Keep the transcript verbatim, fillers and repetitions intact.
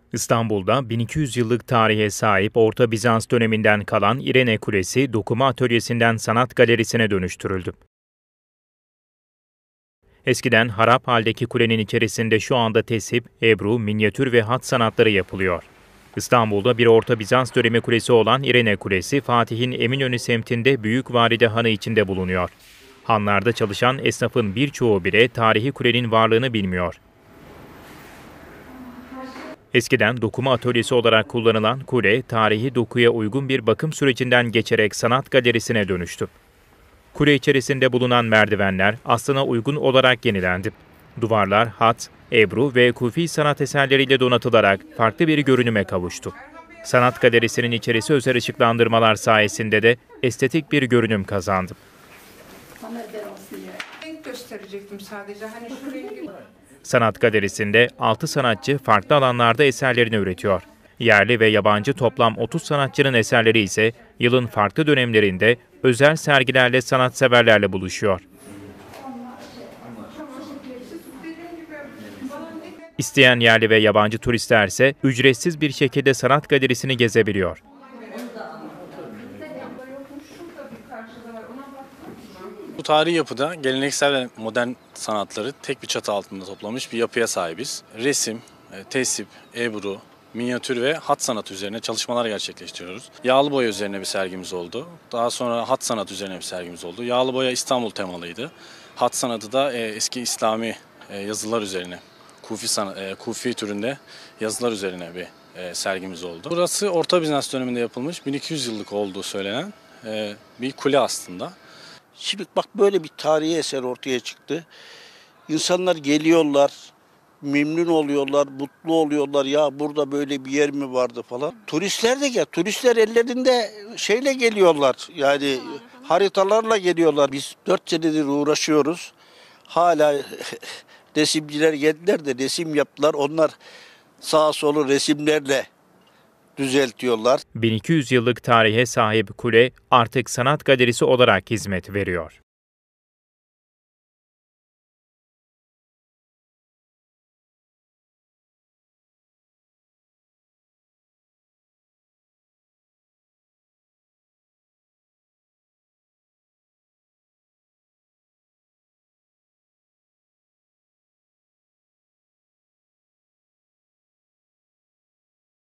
İstanbul'da bin iki yüz yıllık tarihe sahip Orta Bizans döneminden kalan İrene Kulesi, dokuma atölyesinden sanat galerisine dönüştürüldü. Eskiden harap haldeki kulenin içerisinde şu anda tesip, ebru, minyatür ve hat sanatları yapılıyor. İstanbul'da bir Orta Bizans dönemi kulesi olan İrene Kulesi, Fatih'in Eminönü semtinde Büyük Valide Hanı içinde bulunuyor. Hanlarda çalışan esnafın birçoğu bile tarihi kulenin varlığını bilmiyor. Eskiden dokuma atölyesi olarak kullanılan kule, tarihi dokuya uygun bir bakım sürecinden geçerek sanat galerisine dönüştü. Kule içerisinde bulunan merdivenler aslına uygun olarak yenilendi. Duvarlar hat, ebru ve kufi sanat eserleriyle donatılarak farklı bir görünüme kavuştu. Sanat galerisinin içerisi özel ışıklandırmalar sayesinde de estetik bir görünüm kazandı. Renk gösterecektim sadece. Hani şu rengi... Sanat galerisinde altı sanatçı farklı alanlarda eserlerini üretiyor. Yerli ve yabancı toplam otuz sanatçının eserleri ise yılın farklı dönemlerinde özel sergilerle sanatseverlerle buluşuyor. İsteyen yerli ve yabancı turistler ise ücretsiz bir şekilde sanat galerisini gezebiliyor. Bu tarihi yapıda geleneksel ve modern sanatları tek bir çatı altında toplamış bir yapıya sahibiz. Resim, tesip, ebru, minyatür ve hat sanatı üzerine çalışmalar gerçekleştiriyoruz. Yağlı boya üzerine bir sergimiz oldu. Daha sonra hat sanatı üzerine bir sergimiz oldu. Yağlı boya İstanbul temalıydı. Hat sanatı da eski İslami yazılar üzerine, Kufi, sanat, Kufi türünde yazılar üzerine bir sergimiz oldu. Burası Orta Bizans döneminde yapılmış bin iki yüz yıllık olduğu söylenen bir kule aslında. Şimdi bak böyle bir tarihi eser ortaya çıktı. İnsanlar geliyorlar, memnun oluyorlar, mutlu oluyorlar. Ya burada böyle bir yer mi vardı falan. Turistler de gel, turistler ellerinde şeyle geliyorlar. Yani haritalarla geliyorlar. Biz dört senedir uğraşıyoruz. Hala resimciler geldiler de resim yaptılar. Onlar sağa solu resimlerle düzeltiyorlar. bin iki yüz yıllık tarihe sahip kule artık sanat galerisi olarak hizmet veriyor.